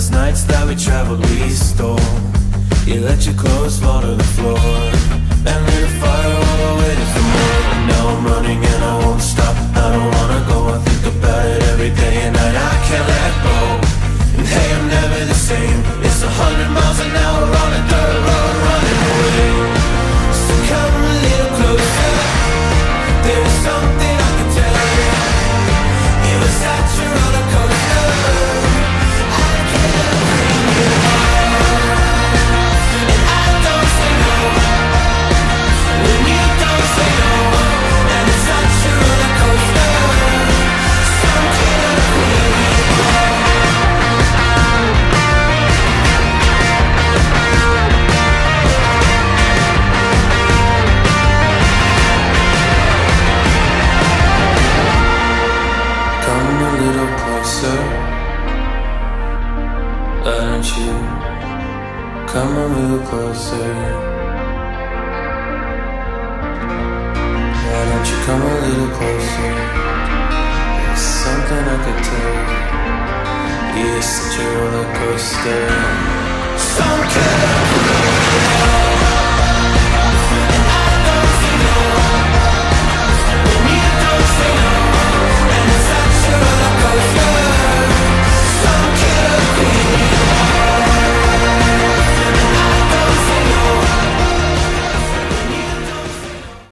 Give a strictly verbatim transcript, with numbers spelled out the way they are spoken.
those nights that we traveled, we stole. You let your clothes fall to the floor and lit a fire while I waited for more. And now I'm running and I won't stop. I don't wanna go, I think about it every day and night. I can't let go. And hey, I'm never the same. It's a hundred miles an hour on a dirt road running away. So come a little closer. There's something I can tell you. It was such a roller coaster. I can't bring you home. And I don't say no when you don't say no. And it's such a roller coaster. Some can't bring you home. Come a little closer, why don't you come a little closer? Why don't you come a little closer? There's something I could tell you. You're such a roller coaster. Some kid